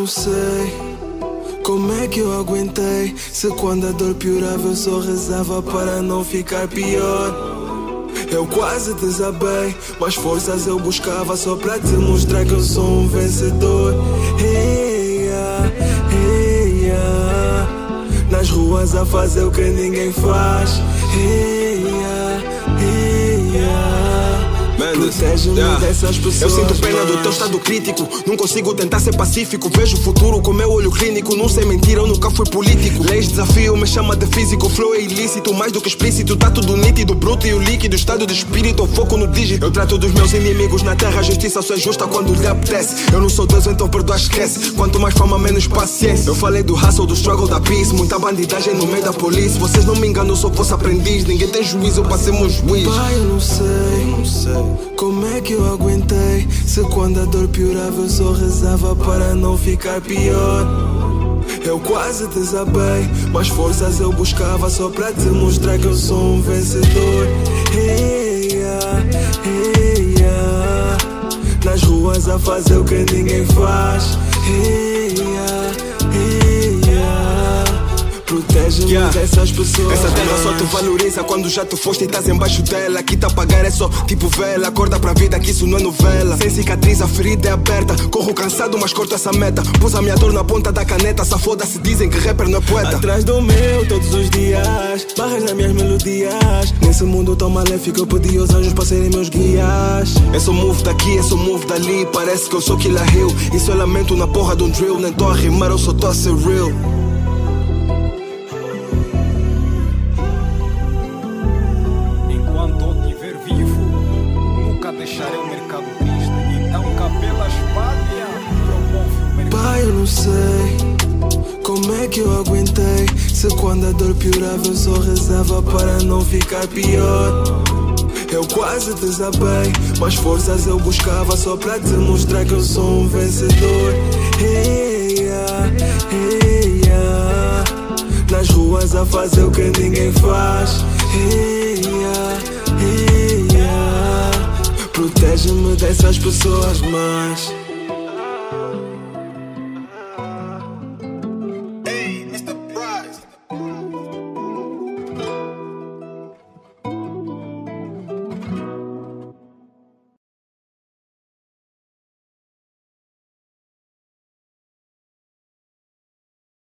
não sei como é que eu aguentei. Se quando a dor piorava eu só rezava para não ficar pior. Eu quase desabei, mas forças eu buscava só para te mostrar que eu sou um vencedor. Hey, yeah, hey, yeah. Nas ruas a fazer o que ninguém faz. Hey, yeah, hey, yeah. Protege-me dessas pessoas. Eu sinto pena do teu estado crítico. Não consigo tentar ser pacífico. Vejo o futuro com meu olho clínico. Não sei mentir, eu nunca fui político. Leis desafio, me chama de físico. Flow é ilícito, mais do que explícito. Tá tudo nítido, bruto e o líquido. Estado de espírito, eu foco no dígito. Eu trato dos meus inimigos na terra. A justiça só é justa quando lhe apetece. Eu não sou Deus, então perdoa, esquece. Quanto mais fama, menos paciência. Eu falei do hustle, do struggle, da peace. Muita bandidagem no meio da polícia. Vocês não me enganam, eu sou vosso aprendiz. Ninguém tem juízo, eu passei meu juiz. Pai, eu não sei como é que eu aguentei. Se quando a dor piorava eu só rezava para não ficar pior. Eu quase desabei, mas forças eu buscava só para te mostrar que eu sou um vencedor. Hey, yeah, hey, yeah. Nas ruas a fazer o que ninguém faz. Hey, yeah, hey, yeah. Protege-me dessas pessoas. Essa terra só te valoriza quando já te foste e estás embaixo dela. Aqui tá a pagar é só tipo vela. Acorda pra vida que isso não é novela. Sem cicatriz a ferida é aberta. Corro cansado mas corto essa meta. Pus a minha dor na ponta da caneta. Essa foda-se dizem que rapper não é poeta. Atrás do meu todos os dias. Barras nas minhas melodias. Nesse mundo tão maléfico eu pedi aos anjos para serem meus guias. Eu sou move daqui, eu sou move dali. Parece que eu sou Killer Hill. Isso eu lamento na porra de um drill. Nem tô a rimar, eu só tô a ser real. Deixarei o mercado triste. Então cabelo a espalha, promove o mercado. Pai, eu não sei como é que eu aguentei. Se quando a dor piorava eu só rezava para não ficar pior. Eu quase desabei, mas forças eu buscava só para te mostrar que eu sou um vencedor. Hey, yeah, hey, yeah. Nas ruas a fazer o que ninguém faz. Hey, yeah, hey, yeah. Protege-me dessas pessoas, mas